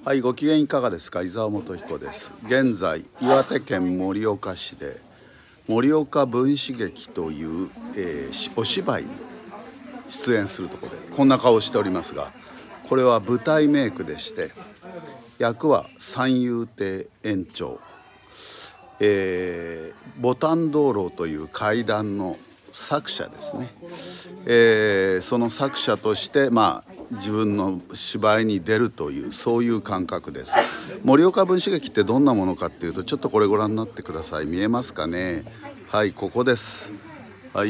はい、ご機嫌いかがですか。伊沢元彦です。現在岩手県盛岡市で盛岡文士劇という、お芝居に出演するところでこんな顔をしておりますが、これは舞台メイクでして、役は三遊亭圓朝、牡丹灯籠という怪談の作者ですね。その作者として自分の芝居に出るというそういう感覚です。盛岡文士劇ってどんなものかっていうと、ちょっとこれご覧になってください。見えますかね。はい、ここです。はい、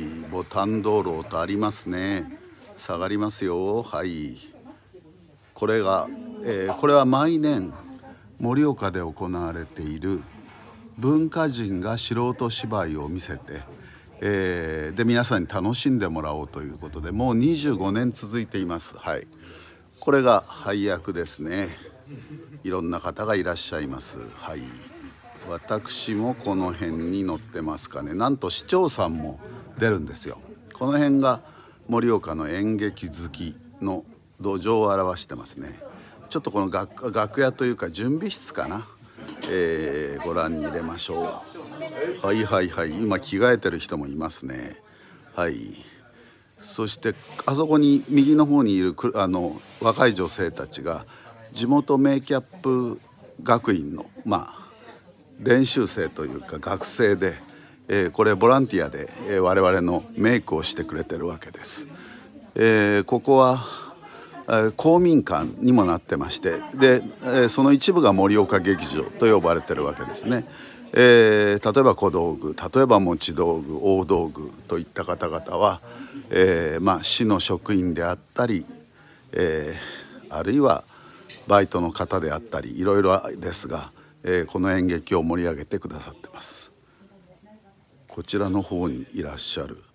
牡丹灯籠とありますね。下がりますよ。はい、これは毎年盛岡で行われている文化人が素人芝居を見せて、で皆さんに楽しんでもらおうということで、もう25年続いています。はい、これが配役ですね。いろんな方がいらっしゃいます。はい、私もこの辺に載ってますかね。なんと市長さんも出るんですよ。この辺が盛岡の演劇好きの土壌を表してますね。ちょっとこの楽屋というか準備室かな、ご覧に入れましょう。はいはいはい、今着替えてる人もいますね。はい、そしてあそこに右の方にいる若い女性たちが地元メイキャップ学院の練習生というか学生で、これボランティアで、我々のメイクをしてくれてるわけです。ここは公民館にもなってまして、で、その一部が盛岡劇場と呼ばれてるわけですね。例えば小道具、例えば持ち道具、大道具といった方々は、市の職員であったり、あるいはバイトの方であったりいろいろですが、この演劇を盛り上げてくださってます。こちらの方にいらっしゃる